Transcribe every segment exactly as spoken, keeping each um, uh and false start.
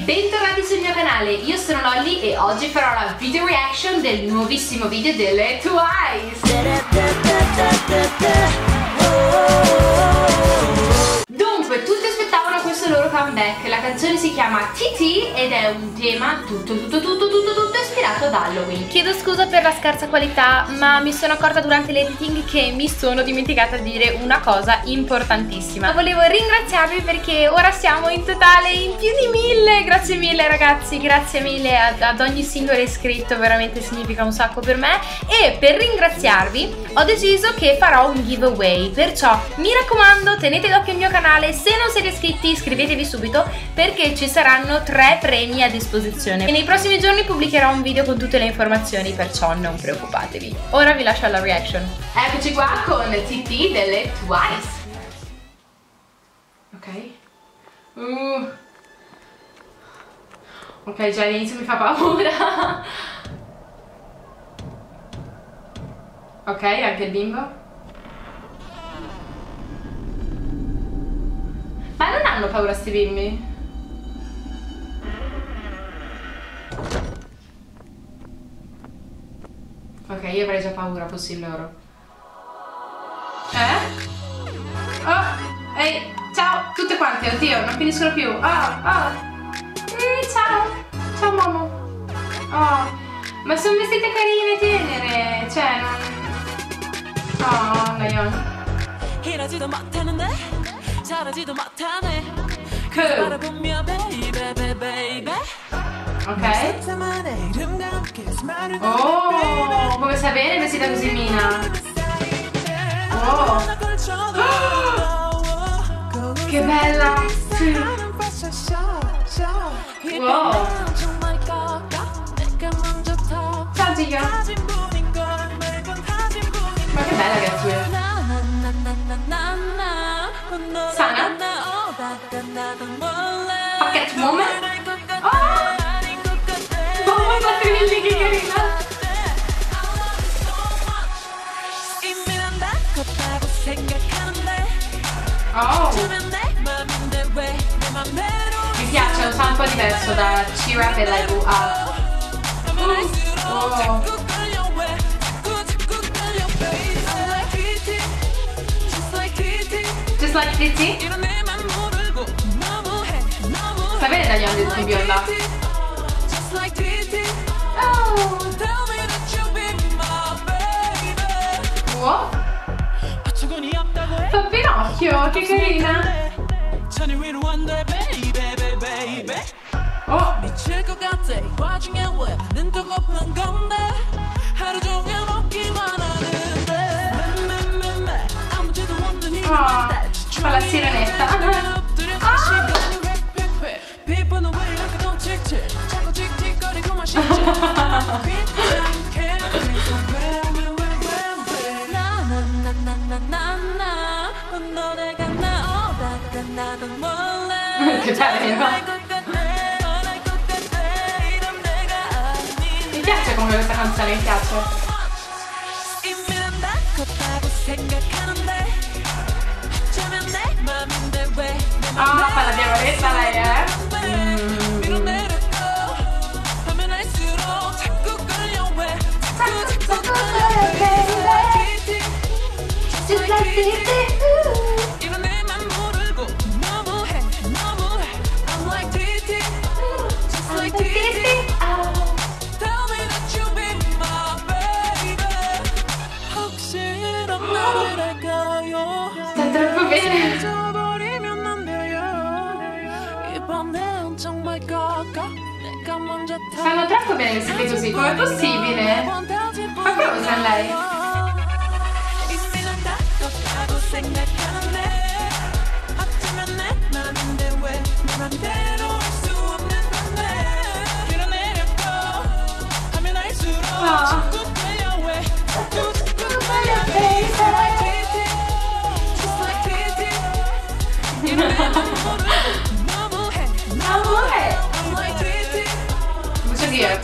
bentornati sul mio canale, io sono Lolly e oggi farò la video reaction del nuovissimo video delle Twice. Dunque, tutti aspettavano questo loro comeback, la canzone si chiama T T ed è un tema tutto tutto tutto tutto tutto ispirato ad Halloween. Chiedo scusa per la scarsa qualità, ma mi sono accorta durante l'editing che mi sono dimenticata di dire una cosa importantissima. Volevo ringraziarvi perché ora siamo in totale in più di mille. Grazie mille ragazzi, grazie mille ad, ad ogni singolo iscritto, veramente significa un sacco per me. E per ringraziarvi ho deciso che farò un giveaway, perciò mi raccomando tenete d'occhio il mio canale, se non siete iscritti iscrivetevi subito perché ci saranno tre premi a disposizione e nei prossimi giorni pubblicherò un video con tutte le informazioni, perciò non preoccupatevi. Ora vi lascio alla reaction. Eccoci qua con T T delle Twice. Ok. Uh. Ok, già all'inizio mi fa paura. Ok, anche il bimbo. Ma non hanno paura sti bimbi? Ok, io avrei già paura, fossi loro. Eh? Oh, ehi, ciao, tutte quante, oddio, non finiscono più. Oh, oh. Eh, ciao, ciao mamma. Oh, ma sono vestite carine, tenere, cioè, non... Oh, Nayeon. Cool. Ok. Oh, come sta bene vestita così Mina. Oh. Oh, che bella. Wow. Ciao Giga. Ma che bella che è qui. Sana. Pocket moment. Oh. Oh, ma che che carina. Oh. Mi piace, è un sound un po' diverso da C-Rap e Level Up. Oh. Just like T T? Sta bene Nayeon di bionda? Oh. Wow. Fa Pinocchio, che carina. Oh. Oh, fa la sirenetta. Ah. Che carino. Mi piace come questa canzone, mi piace. Ah, fa la diavoletta lei, eh? Mm. Just like T T. Sta troppo bene. Stanno troppo bene vestiti così, com'è possibile? Ma cosa lei? Oh. Mucho tiempo.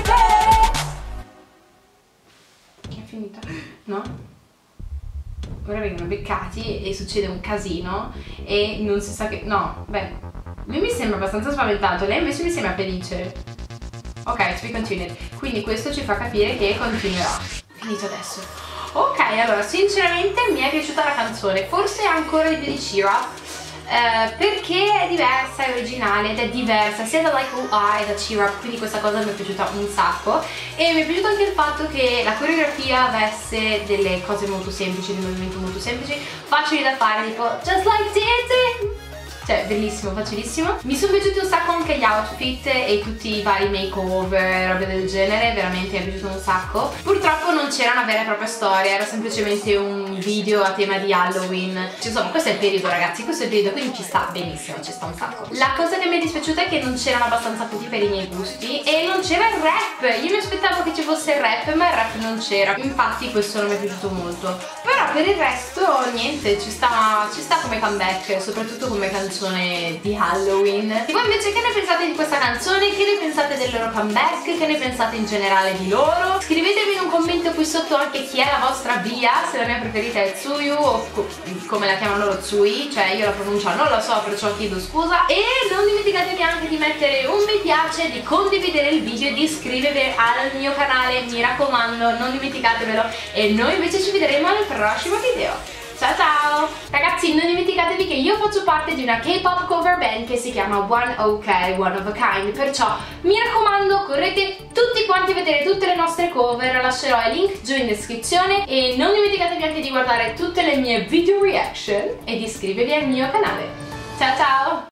È finita? No? ancora vengono beccati e succede un casino e non si sa che... no, beh, lui mi sembra abbastanza spaventato, lei invece mi sembra felice. Ok, to be continued. Quindi questo ci fa capire che continuerà. Finito adesso. Ok, allora sinceramente mi è piaciuta la canzone, forse ancora di più di Cheer Up, eh, perché è diversa, è originale ed è diversa sia da Like Who I da Cheer Up, quindi questa cosa mi è piaciuta un sacco. E mi è piaciuto anche il fatto che la coreografia avesse delle cose molto semplici, dei movimenti molto semplici, facili da fare, tipo just like dancing. Cioè, bellissimo, facilissimo. Mi sono piaciuti un sacco anche gli outfit e tutti i vari makeover, robe del genere, veramente mi è piaciuto un sacco. Purtroppo non c'era una vera e propria storia, era semplicemente un video a tema di Halloween. Cioè, insomma, questo è il periodo, ragazzi, questo è il periodo, quindi ci sta benissimo, ci sta un sacco. La cosa che mi è dispiaciuta è che non c'erano abbastanza puti per i miei gusti e non c'era il rap. Io mi aspettavo che ci fosse il rap, ma il rap non c'era. Infatti questo non mi è piaciuto molto. Però per il resto, niente, ci sta, ci sta come comeback, soprattutto come canzone di Halloween. E voi invece che ne pensate di questa canzone? Che ne pensate del loro comeback? Che ne pensate in generale di loro? Scrivetemi in un commento qui sotto anche chi è la vostra via, se la mia preferita è Tsuyu o co come la chiamano loro Tsui, cioè io la pronuncia non la so, perciò chiedo scusa. E non dimenticatevi anche di mettere un mi piace, di condividere il video e di iscrivervi al mio canale, mi raccomando, non dimenticatevelo. E noi invece ci vedremo al prossimo video. Ciao ciao! Ragazzi, non dimenticatevi che io faccio parte di una K-pop cover band che si chiama One Ok, One of a Kind, perciò mi raccomando, correte tutti quanti a vedere tutte le nostre cover, lascerò i link giù in descrizione e non dimenticatevi anche di guardare tutte le mie video reaction e di iscrivervi al mio canale. Ciao ciao!